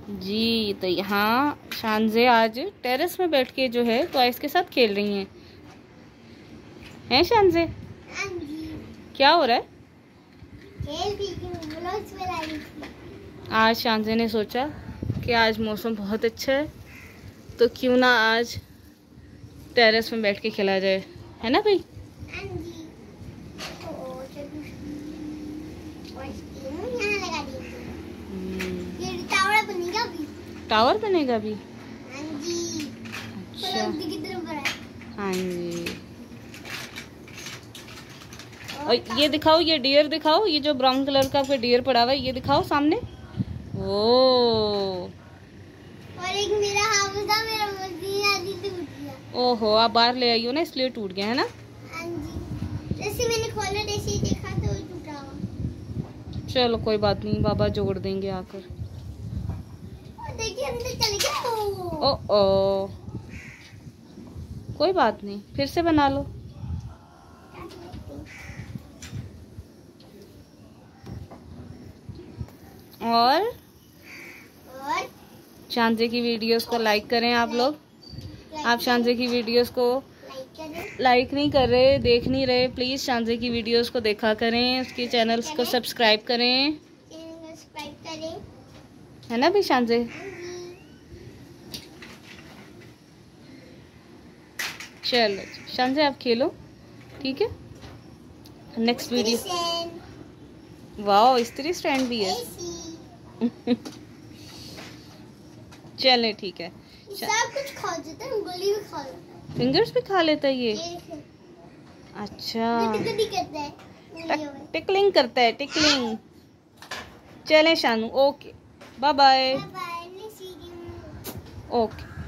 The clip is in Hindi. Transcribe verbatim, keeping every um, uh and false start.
जी। तो यहाँ शानज़े आज टेरेस में बैठ के जो है टॉयज के साथ खेल रही हैं। हैं शानज़े? क्या हो रहा है? आज शानज़े ने सोचा कि आज मौसम बहुत अच्छा है तो क्यों ना आज टेरेस में बैठ के खेला जाए, है ना भाई? टावर बनेगा भी। अच्छा हाँ जी। और ये दिखाओ, ये डियर दिखाओ, ये जो ब्राउन कलर का आपका डियर पड़ा हुआ है ये दिखाओ सामने। ओ और एक मेरा हाउस था, मेरा मशीन आधी टूट गया। ओहो, आप बाहर ले आई हो ना इसलिए टूट गया है ना। हाँ जी, जैसे मैंने खोला जैसे ही देखा तो टूटा हुआ। चलो कोई बात नहीं, बाबा जोड़ देंगे आकर। देखिए अंदर चले गया। ओ ओ कोई बात नहीं, फिर से बना लो। और और शानज़े की वीडियोस को लाइक करें आप लोग। आप शानज़े की वीडियोस को लाइक नहीं कर रहे, देख नहीं रहे, प्लीज़ शानज़े की वीडियोस को देखा करें, उसके चैनल्स को सब्सक्राइब करें, सब्सक्राइब करें, है ना भी शानज़े? चलो शानज़े आप खेलो, ठीक है। Next video. वाह, स्त्री स्टैंड भी है। चले ठीक है। सब कुछ खा जाता है, उंगली भी खा लेता है, फिंगर्स भी खा लेता है ये। ये अच्छा करता है, टिकलिंग करता है, टिकलिंग। चले Shanu, okay bye bye. Bye bye, okay.